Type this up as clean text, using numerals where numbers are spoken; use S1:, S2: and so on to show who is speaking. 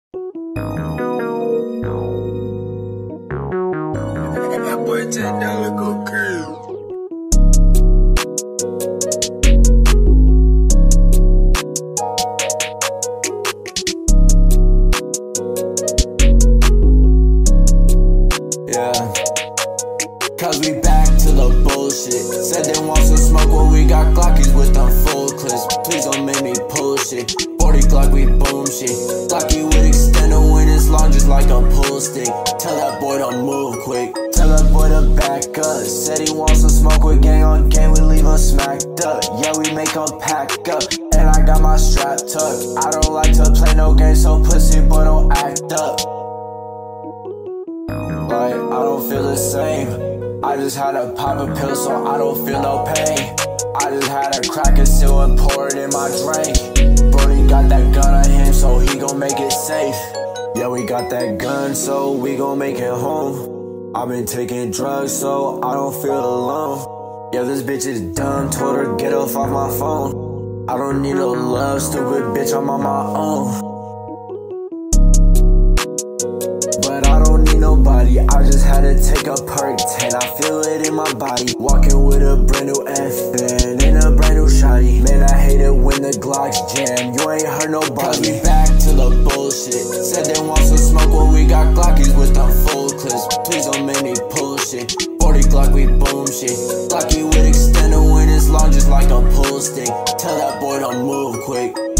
S1: That boy $10 go crazy.
S2: Cause we back to the bullshit. Said they want some smoke when we got Glockies with them full clips. Please don't make me pull shit. 40 Glock, we boom shit. Glocky would extend the wind as long just like a pull stick. Tell that boy to move quick. Tell that boy to back up. Said he wants some smoke with gang on gang, we leave him smacked up. Yeah, we make him pack up. And I got my strap tucked. I don't like to play no games, so pussy boy don't act up. Like, I don't feel the same. I just had to pop a pill so I don't feel no pain. I just had to crack a seal and pour it in my drink. Brody got that gun on him so he gon' make it safe. Yeah, we got that gun so we gon' make it home. I've been taking drugs so I don't feel alone. Yeah, this bitch is done, told her get off my phone. I don't need no love, stupid bitch, I'm on my own. But I don't need nobody, I just had to take a perk 10. I feel it in my body, walking with a brand new FN and a brand new shotty. Man, I hate it when the Glocks jam, you ain't hurt nobody. Cause we back to the bullshit. Said they want some smoke when we got Glockies with them full clips. Please don't make me pull shit. 40 Glock, we boom shit. Glocky would extend the wind as long just like a pull stick. Tell that boy to move quick.